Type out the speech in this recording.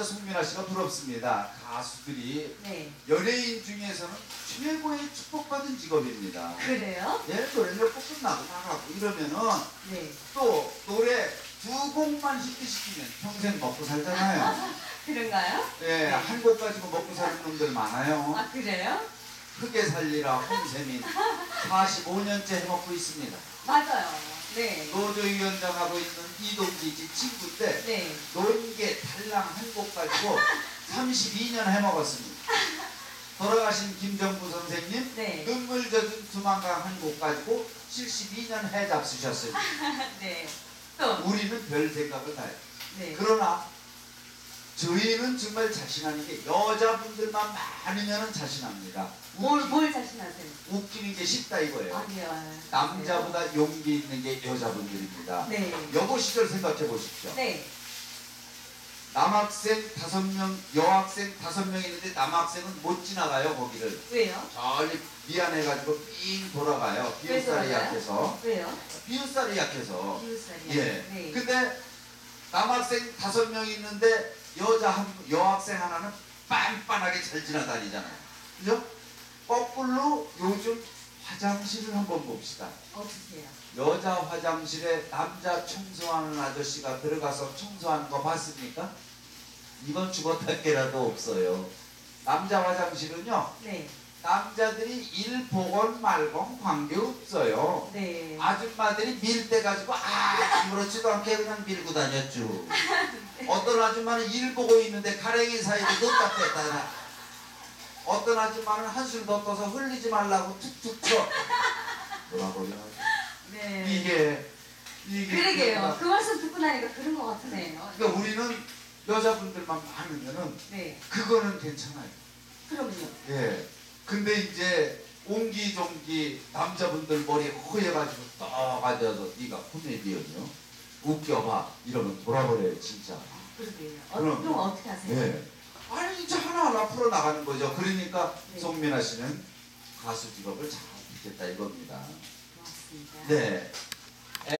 진짜 송민아 씨가 부럽습니다. 가수들이 네. 연예인 중에서는 최고의 축복받은 직업입니다. 그래요? 예, 노래 몇 곡 끝나고 나가고 이러면은 네. 또 노래 두 곡만 히트시키면 평생 먹고 살잖아요. 그런가요? 예, 네. 한 곡 가지고 먹고 사는 놈들 많아요. 아, 그래요? 크게 살리라 홍세민 45년째 해먹고 있습니다. 맞아요. 네. 노조위원장하고 있는 이동기 집 친구인데 네. 논개 달랑 한 곡 가지고 32년 해먹었습니다. 돌아가신 김정부 선생님 네. 눈물 젖은 두만강 한 곡 가지고 72년 해 잡수셨습니다. 네. 또. 우리는 별 생각을 다 해요. 네. 그러나 저희는 정말 자신하는 게 여자분들만 많으면 자신합니다. 뭘 자신하세요? 웃기는 게 쉽다 이거예요. 아니요. 남자보다 용기 있는 게 여자분들입니다. 네. 여고 시절 생각해 보십시오. 네. 남학생 5명, 여학생 5명 있는데 남학생은 못 지나가요 거기를. 왜요? 저리 미안해가지고 삥 돌아가요. 왜 비웃살이 돌아가요? 약해서. 왜요? 비웃살이 약해서. 비웃살이요? 예. 네. 근데 남학생 5명 있는데 여학생 하나는 빤빤하게 잘 지나다니잖아요. 그죠? 거꾸로 요즘 화장실을 한번 봅시다. 어떠세요? 여자 화장실에 남자 청소하는 아저씨가 들어가서 청소하는 거 봤습니까? 이건 죽었다 깨라도 없어요. 남자 화장실은요, 네. 남자들이 일복원 말건 관계없어요. 네. 아줌마들이 밀대 가지고 아무렇지도 않게 그냥 밀고 다녔죠. 어떤 아줌마는 일 보고 있는데 가랭이 사이에 넣다 뺐다. 어떤 아줌마는 한술 더 떠서 흘리지 말라고 툭툭 쳐. 돌아버려. 네. 이게 그러게요. 그 말씀 듣고 나니까 그런 것 같으네요. 그러니까 우리는 여자분들만 많으면은 네. 그거는 괜찮아요. 그럼요. 예. 근데 이제 옹기종기 남자분들 머리 허여가지고 떠가져서 네가 코미디언이요? 웃겨봐 이러면 돌아버려요 진짜. 그러게요. 그럼. 그럼 어떻게 하세요? 예. 아니 이제 하나하나 풀어나가는 거죠. 그러니까 네. 송민아 씨는 가수 직업을 잘 지켰다 이겁니다. 고맙습니다. 네.